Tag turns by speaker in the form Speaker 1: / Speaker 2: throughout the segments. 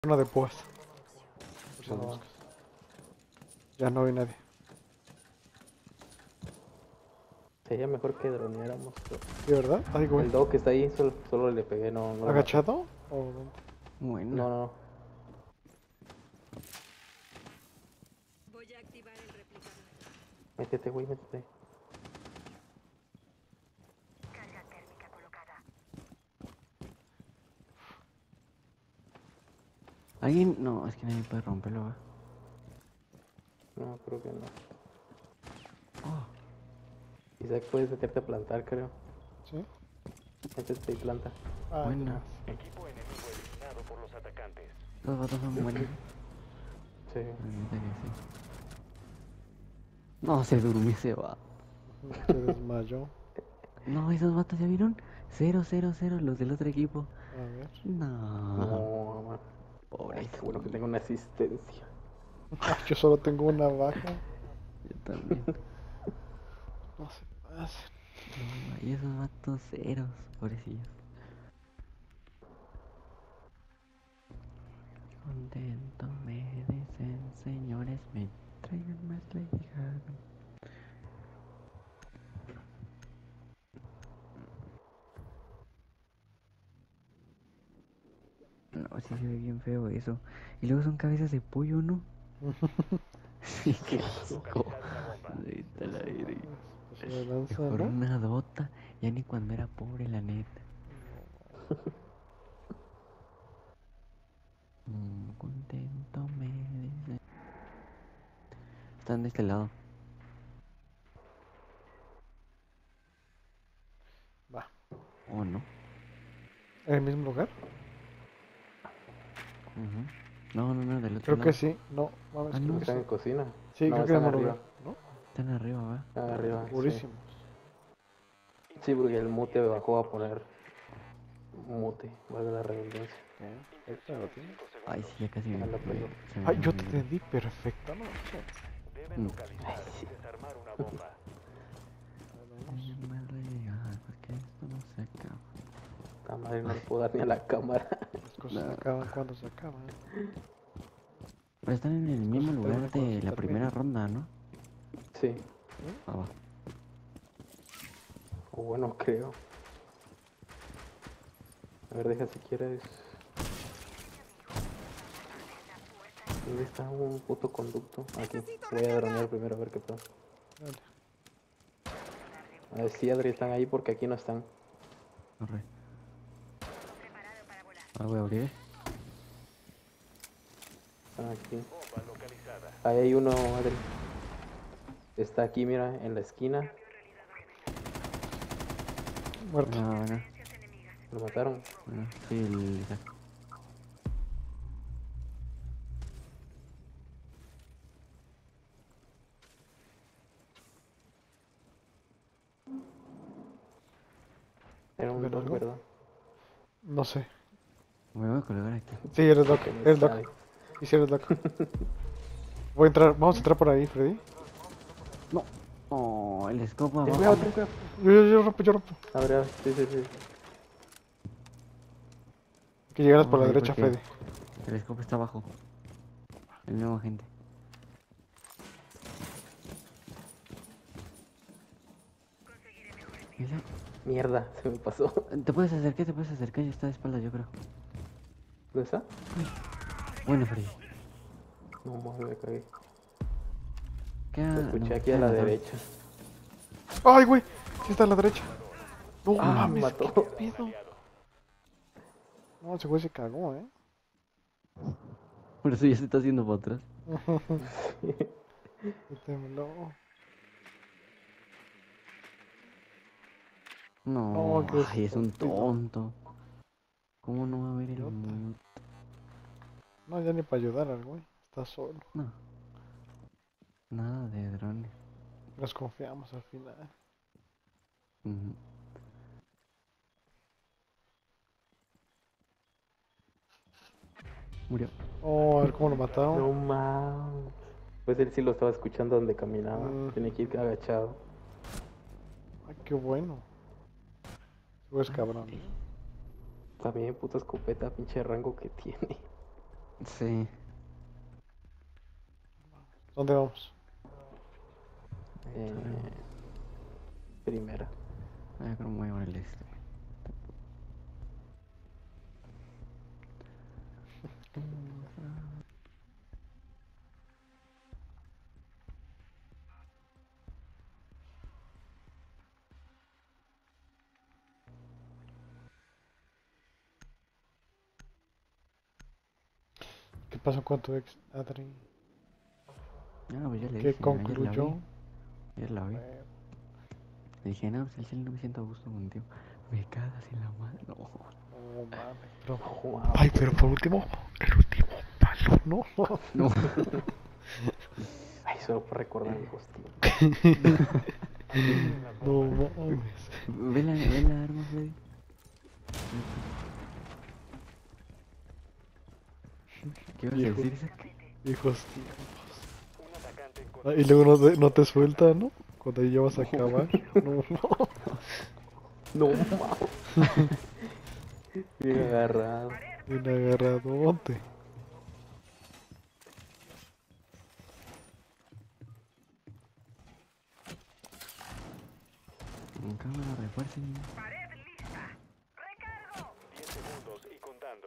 Speaker 1: Una de púas. Por si no
Speaker 2: No,
Speaker 1: buscas. Ya no hay nadie.
Speaker 2: sería mejor que droneáramos. Pero
Speaker 1: ¿De verdad? Ay, güey.
Speaker 2: el dog que está ahí, solo le pegué, no lo maté.
Speaker 1: ¿Agachado? ¿O dónde?
Speaker 3: Bueno.
Speaker 2: No.
Speaker 4: Voy a activar el replicador.
Speaker 2: Métete, güey, métete.
Speaker 4: Carga térmica colocada.
Speaker 3: ¿Alguien? No, es que nadie puede romperlo, ¿va?
Speaker 2: No, creo que no.
Speaker 3: Oh,
Speaker 2: Isaac, puedes meterte a plantar, creo.
Speaker 1: ¿Sí?
Speaker 2: Métete y planta.
Speaker 1: Ah,
Speaker 3: Buena.
Speaker 1: ya.
Speaker 5: Equipo enemigo eliminado por los atacantes.
Speaker 3: los vatos son buenos.
Speaker 2: Sí.
Speaker 3: La neta que sí. No, se durmió ese va.
Speaker 1: Se desmayó.
Speaker 3: No, esos vatos ya vieron. 0-0-0, los del otro equipo.
Speaker 1: A ver.
Speaker 3: No.
Speaker 2: No, man.
Speaker 3: Pobre.
Speaker 2: Qué bueno que tengo una asistencia.
Speaker 1: Ah, yo solo tengo una baja.
Speaker 3: Yo también.
Speaker 1: No se pasa.
Speaker 3: No, y esos vatos ceros, pobrecillos. Contento me dicen, señores, me traigan más lejano. No, sí se ve bien feo eso. Y luego son cabezas de pollo, ¿no? Sí, qué asco. Neta, la verga.
Speaker 1: Pues se lanza,
Speaker 3: Mejor
Speaker 1: ¿no?
Speaker 3: una dota, ya ni cuando era pobre, la neta. Contento me dicen. Están de este lado.
Speaker 1: Va.
Speaker 3: ¿O no?
Speaker 1: ¿En el mismo lugar?
Speaker 3: Ujú. No, del otro
Speaker 1: Creo
Speaker 3: lado.
Speaker 1: que sí. No, mames,
Speaker 3: Ah,
Speaker 1: creo
Speaker 3: no.
Speaker 1: que
Speaker 2: ¿Están en
Speaker 1: sí.
Speaker 2: cocina?
Speaker 1: Sí,
Speaker 2: No,
Speaker 1: creo que en el
Speaker 2: están
Speaker 1: mismo
Speaker 2: arriba.
Speaker 1: lugar. ¿No?
Speaker 3: Están arriba, ¿va?
Speaker 2: Están arriba,
Speaker 1: Segurísimos.
Speaker 2: Sí, porque el mute me bajó a poner mute, valga la redundancia.
Speaker 1: Ahorita lo tiene.
Speaker 3: Ay, sí, ya casi
Speaker 2: Ya la pegó.
Speaker 3: se me
Speaker 1: Ay, yo te
Speaker 3: olvidó.
Speaker 1: entendí perfecto, ¿no?
Speaker 5: Deben
Speaker 3: Mm.
Speaker 5: localizar y desarmar una bomba.
Speaker 3: Ay, me regalas, porque esto no se acaba.
Speaker 2: Esta madre no le puedo dar ni a la cámara.
Speaker 1: Las cosas se acaban cuando se acaban.
Speaker 3: Pero están en el mismo
Speaker 1: cosas
Speaker 3: lugar
Speaker 1: terminan cuando
Speaker 3: de
Speaker 1: se
Speaker 3: la primera
Speaker 1: terminan.
Speaker 3: ronda, ¿no?
Speaker 2: Sí,
Speaker 3: Ah, va.
Speaker 2: o bueno, creo. A ver, deja si quieres. ¿Dónde está un puto conducto? Aquí. Voy a dronear primero a ver qué pasa.
Speaker 1: Dale.
Speaker 2: A ver si Adri están ahí porque aquí no están.
Speaker 3: Corre. Ahora voy a abrir.
Speaker 2: Están aquí.
Speaker 5: Bomba localizada.
Speaker 2: Ahí hay uno, Adri. Está aquí, mira, en la esquina.
Speaker 1: Muerto.
Speaker 3: Bueno.
Speaker 2: Lo mataron.
Speaker 3: Bueno, sí, el Isaac.
Speaker 2: Era un
Speaker 1: ¿Ver
Speaker 2: dog,
Speaker 1: algo?
Speaker 2: ¿verdad?
Speaker 1: No sé.
Speaker 3: Me voy a colgar aquí.
Speaker 1: Sí, eres Doc.
Speaker 2: Que me
Speaker 1: Eres Doc.
Speaker 2: sabe.
Speaker 1: Y si eres Doc. Voy a entrar. Vamos a entrar por ahí, Freddy.
Speaker 3: No. Oh, el scope
Speaker 2: Ten
Speaker 3: abajo.
Speaker 2: cuidado, ten cuidado.
Speaker 1: Yo rompo, yo rompo.
Speaker 2: A ver, sí.
Speaker 1: Que llegaras por
Speaker 3: Vamos
Speaker 1: la
Speaker 3: ahí
Speaker 1: derecha,
Speaker 3: porque
Speaker 1: Freddy.
Speaker 3: el scope está abajo. El nuevo agente. Isaac,
Speaker 2: Mierda, se me pasó.
Speaker 3: te puedes acercar, ya está de espaldas, yo creo.
Speaker 2: ¿Dónde está?
Speaker 3: Bueno, Freddy.
Speaker 2: No, mames, me cagué.
Speaker 3: Queda...
Speaker 2: Lo escuché
Speaker 3: no,
Speaker 2: aquí a la
Speaker 3: no.
Speaker 2: derecha.
Speaker 1: ¡Ay, güey! Sí está a la derecha. No
Speaker 2: Ah,
Speaker 1: mames,
Speaker 2: mató.
Speaker 1: ¿qué pedo? No, ese güey se cagó,
Speaker 3: Por eso ya se está haciendo para atrás.
Speaker 1: Me tembló.
Speaker 3: No,
Speaker 1: No, qué
Speaker 3: ay, es un
Speaker 1: estúpido.
Speaker 3: tonto. ¿Cómo no va a ver el
Speaker 1: Idiota.
Speaker 3: mute?
Speaker 1: No, ya ni para ayudar al güey. Está solo.
Speaker 3: No. Nada de drones.
Speaker 1: Nos confiamos al final.
Speaker 3: Ujú. Murió.
Speaker 1: Oh, a ver cómo lo
Speaker 2: No
Speaker 1: mataron.
Speaker 2: mames. Pues él sí lo estaba escuchando donde caminaba.
Speaker 1: Mm.
Speaker 2: Tenía que ir agachado.
Speaker 1: Ay, qué bueno. Ese güey es cabrón.
Speaker 2: También puta escopeta, pinche rango que tiene.
Speaker 3: Sí.
Speaker 1: ¿Dónde vamos?
Speaker 2: Eh, primera.
Speaker 3: Creo que me voy a llevar el este.
Speaker 1: ¿Qué pasó con tu ex, Adri?
Speaker 3: No, pues ya le
Speaker 1: ¿Qué
Speaker 3: dije, ayer la vi.
Speaker 1: concluyó?
Speaker 3: Ayer la vi.
Speaker 1: Bueno,
Speaker 3: Le dije, no, pues al chile no me siento a gusto contigo. Me cagas en la madre. No.
Speaker 1: no mames, pero...
Speaker 2: Wow.
Speaker 1: Ay, pero por último, el último palo, ¿no?
Speaker 3: No.
Speaker 2: Ay, solo por recordar viejos tiempos.
Speaker 1: No mames.
Speaker 3: Ve la arma, Freddy. ¿Qué ibas a
Speaker 1: Viejo.
Speaker 3: decir, Isaac?
Speaker 1: Hijos.
Speaker 5: Un atacante
Speaker 1: Ah, y luego no te suelta, ¿no? Cuando ya vas a acabar. No, no.
Speaker 2: No, mames. Bien agarrado.
Speaker 1: Bien agarradote.
Speaker 3: En cámara, refuercen.
Speaker 5: 10 segundos y contando.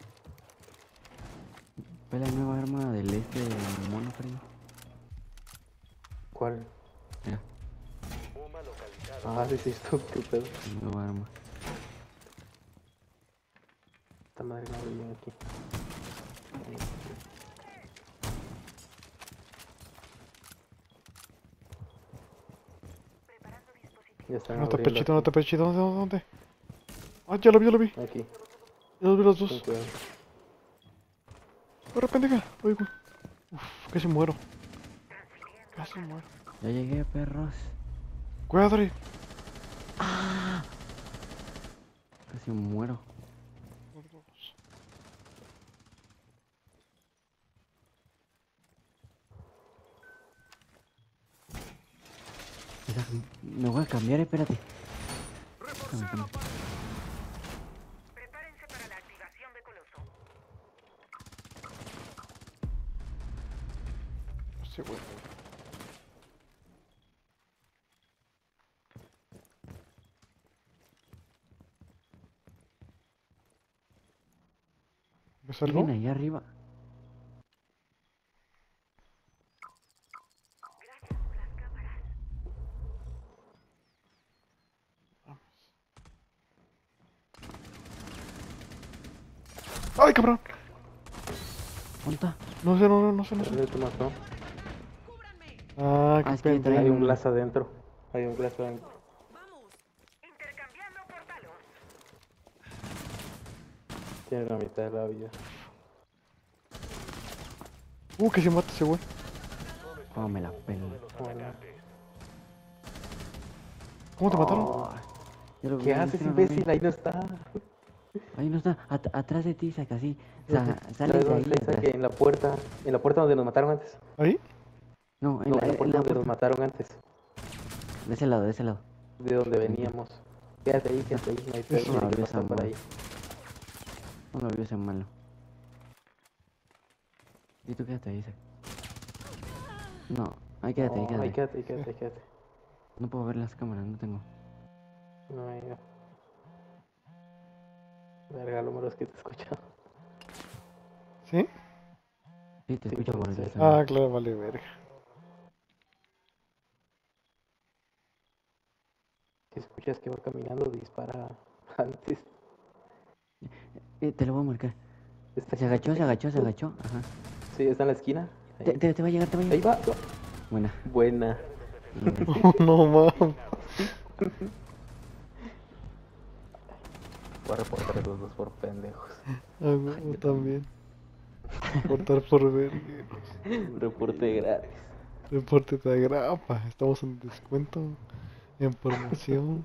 Speaker 3: Ve la nueva arma del mono, Freddy.
Speaker 2: ¿Cuál?
Speaker 3: Mira,
Speaker 5: Bomba localizada.
Speaker 2: Ah, sí, sí, esto, qué pedo.
Speaker 3: la nueva arma.
Speaker 2: Esta madre no brilla aquí. Ya están
Speaker 1: No te
Speaker 2: abriendo
Speaker 1: pechito, no
Speaker 2: aquí.
Speaker 1: te pechito. ¿Dónde? Ah, ya lo vi, ya lo vi.
Speaker 2: Aquí,
Speaker 1: Ya los vi los
Speaker 2: ten
Speaker 1: dos.
Speaker 2: cuidado.
Speaker 1: Corre, pendeja. Oigo. Uf, casi muero. Casi muero.
Speaker 3: Ya llegué, perros.
Speaker 1: Cuidado, Adri.
Speaker 3: Casi muero. Isaac, me voy a cambiar, espérate. Espérame.
Speaker 4: Prepárense para la activación de Coloso.
Speaker 1: Sí, güey. ¿Ves algo?
Speaker 3: Siguen ahí arriba.
Speaker 1: ¡Ay, cabrón!
Speaker 3: ¿Dónde está?
Speaker 1: No sé, no sé.
Speaker 2: ¿Dónde te mató?
Speaker 1: Ah,
Speaker 3: Ah,
Speaker 1: qué
Speaker 3: es que
Speaker 1: pendejo.
Speaker 2: Hay un glass adentro. Hay un glass adentro.
Speaker 4: Vamos. Intercambiando portalos.
Speaker 2: Tiene la mitad de la vida.
Speaker 1: Que se mata ese güey.
Speaker 3: Oh, me la pelo.
Speaker 2: Bueno.
Speaker 1: ¿Cómo te mataron?
Speaker 2: Oh,
Speaker 3: Ya lo
Speaker 2: ¿qué
Speaker 3: vi,
Speaker 2: haces,
Speaker 3: sí lo vi.
Speaker 2: imbécil? Ahí no está.
Speaker 3: Ahí no está. Atrás de ti, Isaac, así.
Speaker 2: ¿Sabes
Speaker 3: Sales de
Speaker 2: dónde
Speaker 3: ahí
Speaker 2: está Isaac?
Speaker 3: atrás.
Speaker 2: En la puerta donde nos mataron antes.
Speaker 1: ¿Ahí?
Speaker 3: No,
Speaker 2: No, en la puerta donde nos mataron antes.
Speaker 3: De ese lado, de ese lado.
Speaker 2: De donde veníamos. Quédate ahí, quédate ahí. No hay pedo,
Speaker 1: Eso
Speaker 2: tiene
Speaker 3: no
Speaker 2: que
Speaker 3: había
Speaker 2: pasar por
Speaker 3: esa
Speaker 2: ahí.
Speaker 3: No lo vio ese malo. ¿Y tú quédate ahí, Isaac? No, ahí quédate, ahí
Speaker 2: No,
Speaker 3: quédate.
Speaker 2: ahí quédate, ahí quédate, ahí quédate.
Speaker 3: No puedo ver las cámaras, no tengo.
Speaker 2: No, ahí no. Verga, lo malo es que te escucho.
Speaker 1: ¿Sí?
Speaker 3: Sí, te
Speaker 2: Sí,
Speaker 3: escucho por
Speaker 2: pues,
Speaker 3: el
Speaker 2: sí.
Speaker 3: celular.
Speaker 1: Ah, claro, vale, verga.
Speaker 2: Si escuchas que va caminando, dispara antes.
Speaker 3: Te lo voy a marcar.
Speaker 2: Está
Speaker 3: Se
Speaker 2: aquí,
Speaker 3: agachó, se
Speaker 2: está aquí.
Speaker 3: agachó, se agachó. Ajá.
Speaker 2: Sí, está en la esquina. Ahí,
Speaker 3: Te va a llegar, te va a
Speaker 2: ahí
Speaker 3: llegar.
Speaker 2: va.
Speaker 3: Buena.
Speaker 2: Buena.
Speaker 1: No mames.
Speaker 2: Voy a reportar a los dos por pendejos.
Speaker 1: Ah, no, también. Cortar por verga.
Speaker 2: Reporte gratis.
Speaker 1: Deporte de agrapa. Estamos en descuento. En promoción.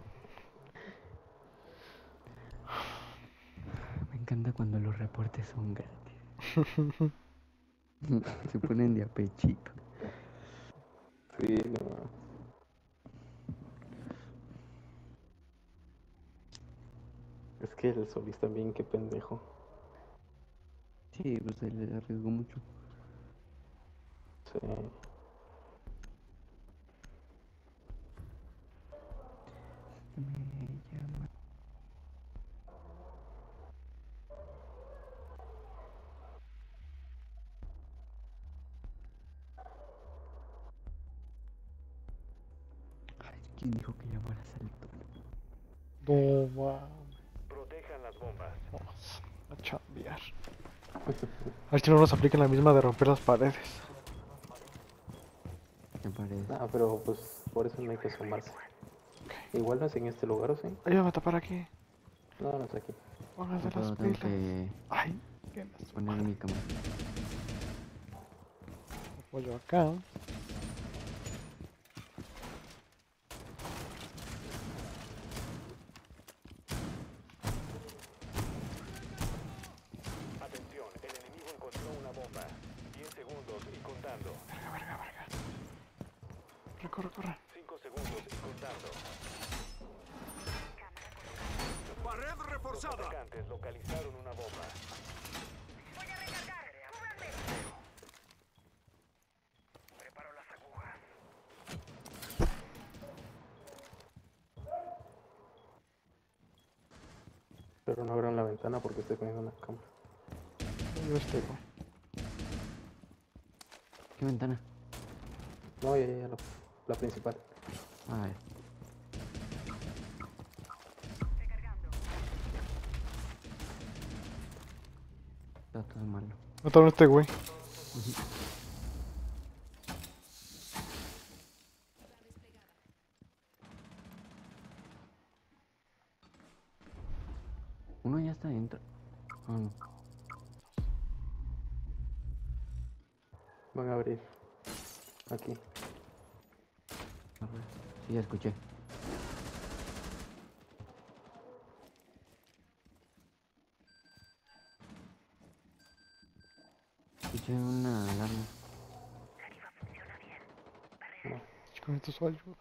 Speaker 3: Me encanta cuando los reportes son gratis. Se ponen de a pechito.
Speaker 2: Sí, no. Es que el Solís también, qué pendejo.
Speaker 3: Sí, pues se le arriesgó mucho.
Speaker 2: Sí.
Speaker 3: Me llama. Ay, ¿quién dijo que llamaras al tono?
Speaker 1: No mames.
Speaker 5: Protejan las bombas.
Speaker 1: Vamos a chambear. A ver si no nos aplican la misma de romper las paredes.
Speaker 3: Me parece.
Speaker 2: Ah, pero pues por eso no hay que asomarse. Igual no es en este lugar, ¿o sí?
Speaker 1: Ayúdame a tapar aquí.
Speaker 2: No, no es aquí.
Speaker 1: Pónganse
Speaker 3: No,
Speaker 1: las
Speaker 3: pero tengo
Speaker 1: pilas.
Speaker 3: que
Speaker 1: Ay, qué me
Speaker 3: poner mi cámara.
Speaker 1: apoyo acá.
Speaker 5: Atención, el enemigo encontró una bomba. 10 segundos y contando.
Speaker 1: Corre, corre.
Speaker 5: 5 segundos y contando.
Speaker 6: ¡Pared
Speaker 5: Los
Speaker 6: reforzada!
Speaker 5: atacantes localizaron una bomba.
Speaker 6: Preparo las agujas.
Speaker 2: Pero no abran la ventana porque estoy poniendo una cámara.
Speaker 1: Yo estoy, güey.
Speaker 3: ¿Qué ventana?
Speaker 2: No, ya, la principal.
Speaker 3: A ver. Está todo malo.
Speaker 1: Mataron a este güey.
Speaker 3: Uno ya está dentro. Ah, no.
Speaker 2: Van a abrir. Aquí.
Speaker 3: A ver. Sí, ya escuché. Escuché una alarma.
Speaker 2: No.
Speaker 1: Con esto su ayuda.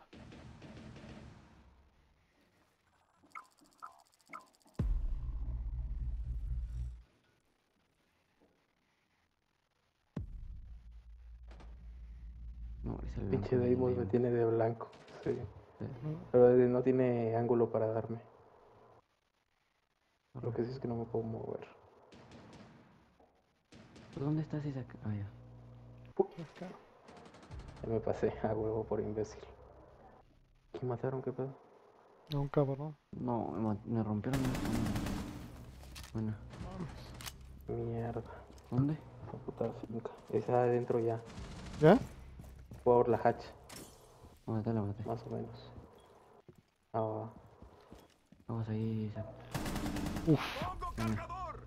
Speaker 3: No, es el
Speaker 2: Pinche
Speaker 3: blanco del
Speaker 2: Deimos me
Speaker 3: Deimos.
Speaker 2: tiene de blanco. Sí.
Speaker 3: Sí.
Speaker 2: Pero no tiene ángulo para darme. Lo
Speaker 3: Arre.
Speaker 2: que sí es que no me puedo mover.
Speaker 3: ¿Por dónde estás esa? Ah, ya.
Speaker 1: Acá.
Speaker 2: Ya me pasé a huevo por imbécil. ¿Quién mataron? ¿Qué pedo?
Speaker 1: A un cabrón.
Speaker 3: No, me rompieron la cámara. Buena.
Speaker 2: Mierda.
Speaker 3: ¿Dónde?
Speaker 2: Esa puta finca. Esa adentro ya.
Speaker 1: ¿Ya?
Speaker 2: Por la hatch,
Speaker 3: La maté.
Speaker 2: más o menos. Ah,
Speaker 3: Vamos ahí, Isaac.
Speaker 6: ¡Pongo
Speaker 3: Venga.
Speaker 6: cargador!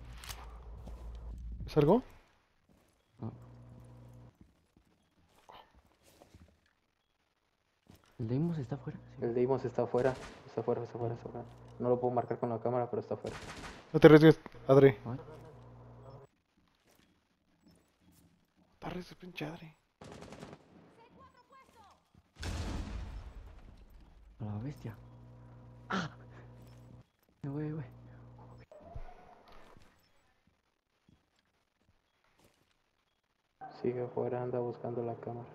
Speaker 1: ¿Salgo?
Speaker 3: No. ¿El Deimos está afuera? Sí.
Speaker 2: el Deimos está afuera. Está afuera. No lo puedo marcar con la cámara, pero está afuera.
Speaker 1: No te arriesgues, Adri.
Speaker 3: What?
Speaker 1: No te arriesgues, pinche Adri.
Speaker 3: A la bestia. ¡Ah! Güey.
Speaker 2: Sigue afuera, anda buscando la cámara.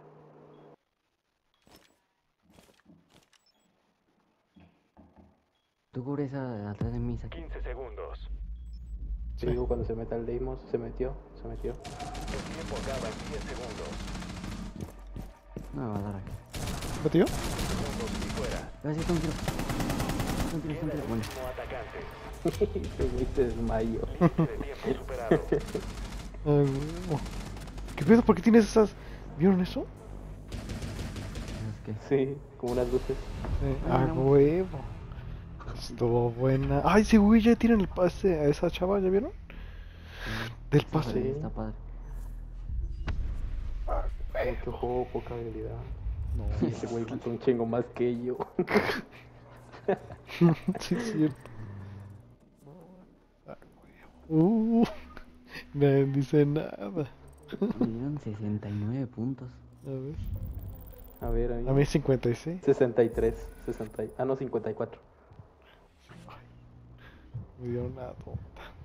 Speaker 3: Tú cubre esa atrás de mí, Isaac.
Speaker 5: 15 segundos.
Speaker 2: Te
Speaker 1: Sí.
Speaker 2: digo cuando se meta el Deimos, se metió.
Speaker 5: El tiempo acaba en 10 segundos.
Speaker 3: No me va a dar aquí.
Speaker 1: ¿Metió?
Speaker 5: Segundos y fuera.
Speaker 3: Gracias, un tiro. Un
Speaker 5: Queda
Speaker 3: tiro.
Speaker 5: el
Speaker 3: Bueno.
Speaker 5: último atacante.
Speaker 2: Ese güey se desmayó.
Speaker 5: Límite de tiempo superado.
Speaker 1: Ay, huevo. ¿Qué pedo? ¿Por qué tienes esas? ¿Vieron eso?
Speaker 3: Es que...
Speaker 2: Sí, como unas luces.
Speaker 1: A huevo. Estuvo buena. Ay, ese güey ya tiene el pase a esa chava, ¿ya vieron? Del
Speaker 3: Está
Speaker 1: pase.
Speaker 3: padre, está padre.
Speaker 2: Mucho juego, poca habilidad.
Speaker 1: No,
Speaker 2: Ese güey hizo un chingo más que yo.
Speaker 1: sí es cierto. Ah, huevo. Nadie dice nada.
Speaker 3: Me dieron 69 puntos.
Speaker 1: A ver.
Speaker 2: A ver, ahí.
Speaker 1: A mí 56.
Speaker 2: 63, 60. Ah, no, 54.
Speaker 1: Me dio una tonta.